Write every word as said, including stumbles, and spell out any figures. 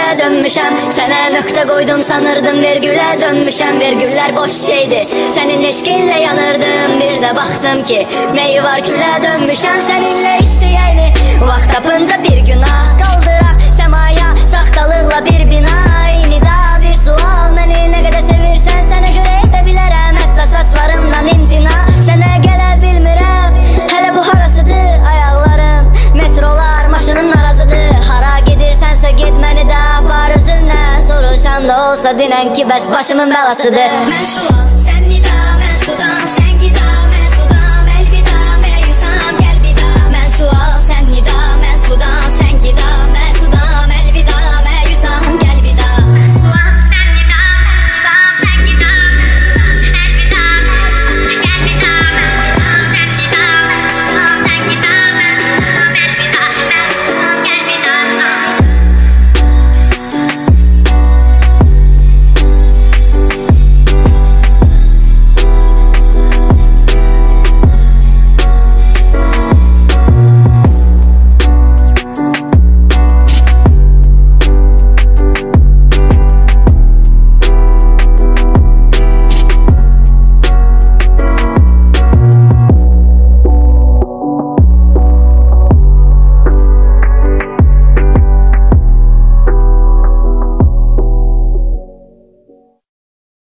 dönmüşəm. Sənə nöqtə qoydum sanırdım vergülə dönmüşəm. Vergülər boş şeydi, sənin eşqinlə yanırdım. Bir də baxdım ki neyi var külə dönmüşəm. Səninlə işləyəyli vaxt tapınca bir günah qaldıraq səmaya, saxtalıqla bir bina. Eynidə bir sual, məni nə qədər sevirsən sənə görə edə bilərəm. Hətta saçlarımdan imtina, sənə gələ bilmirəm. Hələ bu harasıdır ayaqlarım, metrolar maşının arazıdır. Hara gedirsənsə ged, məni də apar özündən. Soruşan da olsa dinən ki bəs başımın bəlasıdır. Mən